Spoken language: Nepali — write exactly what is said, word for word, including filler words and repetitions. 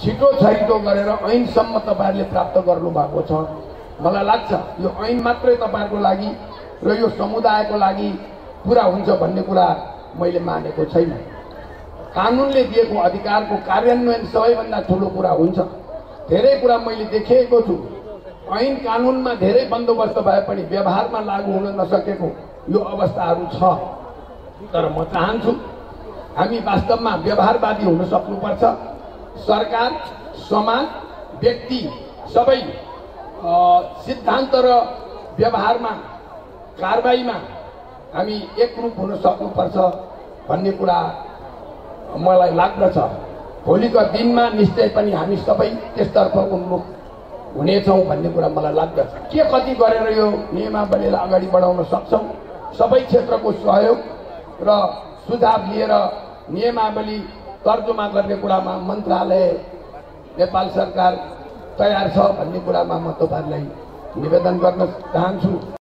छिटो छैटो गरेर ऐनसम्म तपाईहरुले प्राप्त गर्नु भएको छ। मलाई लाग्छ यो ऐन मात्रै तपाईहरुको लागि र यो समुदायको लागि पूरा हुन्छ भन्ने कुरा मैले मानेको छैन। कानुनले दिएको अधिकारको कार्यान्वयन सबैभन्दा ठूलो कुरा हुन्छ। धेरै कुरा मैले देखेको छु, ऐन कानुनमा धेरै बन्दोबस्त भए पनि व्यवहारमा लागू हुन नसकेको यो अवस्थाहरू छ। तर म चाहन्छु हामी वास्तवमा व्यवहारवादी हुन सक्नुपर्छ। सरकार, समाज, व्यक्ति सबै सिद्धान्त र व्यवहारमा, कारबाहीमा हामी एकरूप हुन सक्नुपर्छ भन्ने कुरा मलाई लाग्दछ। भोलिका दिनमा निश्चय पनि हामी सबै त्यसतर्फ उन्मुख हुनेछौँ भन्ने कुरा मलाई लाग्दछ। के कति गरेर यो नियमावलीलाई अगाडि बढाउन सक्छौँ, सबै क्षेत्रको सहयोग र सुझाव लिएर नियमावली तर्जुमा गर्ने कुरामा मन्त्रालय, नेपाल सरकार तयार छ भन्ने कुरामा म तपाईहरुलाई निवेदन गर्न चाहन्छु।